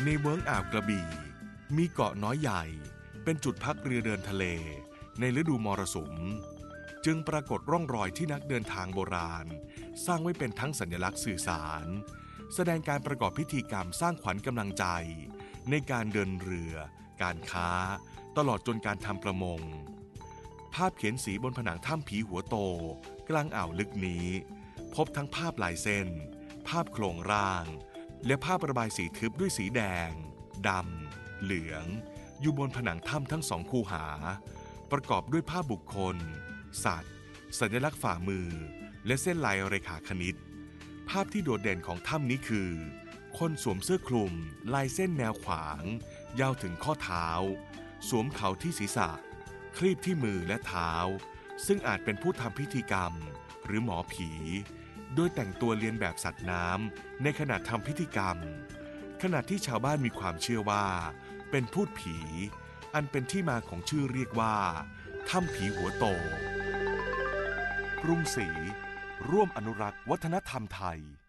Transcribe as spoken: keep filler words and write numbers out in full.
ในเวิ้งอ่าวกระบี่มีเกาะน้อยใหญ่เป็นจุดพักเรือเดินทะเลในฤดูมรสุมจึงปรากฏร่องรอยที่นักเดินทางโบราณสร้างไว้เป็นทั้งสัญลักษณ์สื่อสารแสดงการประกอบพิธีกรรมสร้างขวัญกำลังใจในการเดินเรือการค้าตลอดจนการทำประมงภาพเขียนสีบนผนังถ้ำผีหัวโตกลางอ่าวลึกนี้พบทั้งภาพลายเส้นภาพโครงร่างและภาพระบายสีทึบด้วยสีแดงดำเหลืองอยู่บนผนังถ้ำทั้งสองคูหาประกอบด้วยภาพบุคคลสัตว์สัญลักษณ์ฝ่ามือและเส้นลายเรขาคณิตภาพที่โดดเด่นของถ้ำนี้คือคนสวมเสื้อคลุมลายเส้นแนวขวางยาวถึงข้อเท้าสวมเขาที่ศีรษะครีบที่มือและเท้าซึ่งอาจเป็นผู้ทำพิธีกรรมหรือหมอผีโดยแต่งตัวเลียนแบบสัตว์น้ำในขณะทำพิธีกรรมขณะที่ชาวบ้านมีความเชื่อว่าเป็นพูดผีอันเป็นที่มาของชื่อเรียกว่าถ้ำผีหัวโตกรุงศรีร่วมอนุรักษ์วัฒนธรรมไทย